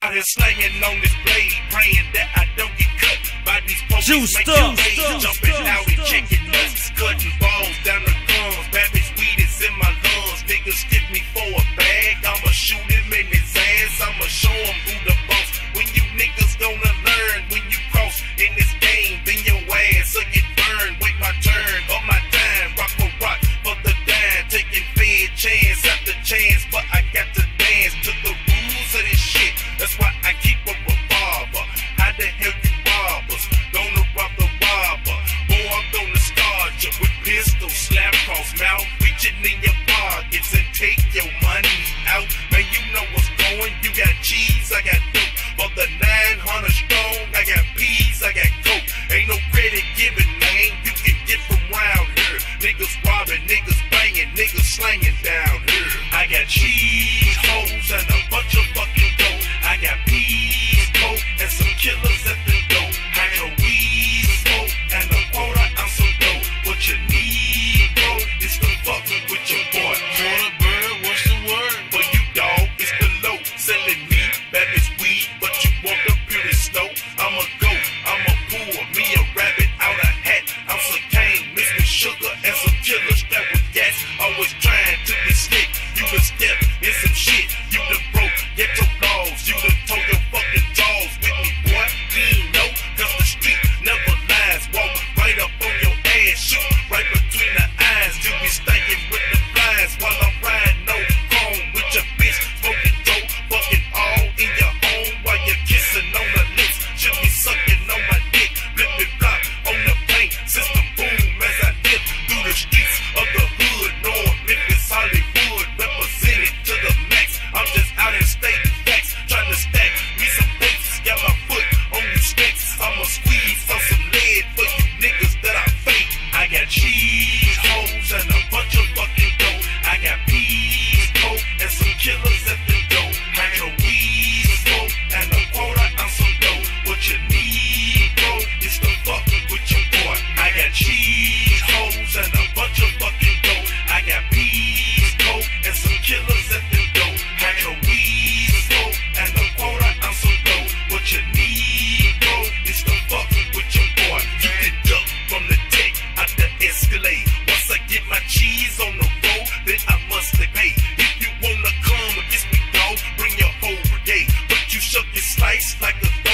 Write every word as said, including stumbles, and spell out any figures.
Out here slanging on this blade, praying that I don't get cut by these police. Juiced making up, waves, stuff, jumping stuff, out and stuff, checking stuff. nuts, cutting balls down the guns. Bad bitch weed is in my lungs. Niggas skip me for a bag. I'ma shoot him in his ass. I'ma show him who the boss. When you niggas gonna learn, when you cross in this game, then your ass will get burned. Wait my turn or my time. Rock for rock for the dime. Taking fed chance after chance, but I got to dance to the rules of this shit. That's why I keep a revolver. How the hell you robbers gonna rob the robber? Boy, I'm gonna scar you with pistol slap cross mouth, reaching in your pockets and take your money out. Man, you know what's going. You got cheese, I got dope. For the nine hundred strong, I got peas, I got coke. Ain't no credit given, man. You can get from round here. Niggas robbing, niggas banging, niggas slanging down here. I got cheese, hoes, and a bunch of fucking dope. I got peas, coke, and some killers at the door. I got weed, smoke, and a quarter ounce of dope. What you need, bro, is to fucking with your boy. Wanna bird, what's the word? For you, dog, it's below. Selling me, bad as weed, but you walk up here in snow. I'ma go, I'ma pour me a rabbit out a hat. I'm some cane, mixed with sugar, and some killers that with gas. Always trying to be slick. You the step in some shit. You the broke, get your laws. You the told your fucking jaws with me, boy. You ain't know, cause the street never lies. Walk right up on your ass, shoot right between the eyes. You be stinking with the flies while I'm riding no chrome with your bitch. Smoking dope, fucking all in your home while you're kissing on the lips. Should be sucking on my dick, flip me flop on the paint. System boom as I dip through the streets of the hood. North Memphis, Hollywood, represented to the max. I'm just out here stating facts, trying to stack me some bases. Got my foot on you sticks. I'ma squeeze on some lead for you niggas that I fake. I got cheese, hoes, and a bunch of fucking dope. I got peas, coke, and some killers at the door. I got weed, smoke, and a quarter ounce of dope. What you need, bro, is to fucking with your boy. I got cheese, hoes, and a bunch of fucking dope. I got peas, coke, and some killers at the door. I got weed, smoke, and a quarter ounce of dope. What you need, bro, is to fucking with your boy. You can duck from the deck out the Escalade. Once I get my cheese on the road, then I must pay. If you wanna come against me, dog, bring your whole brigade. But you shook your slice like a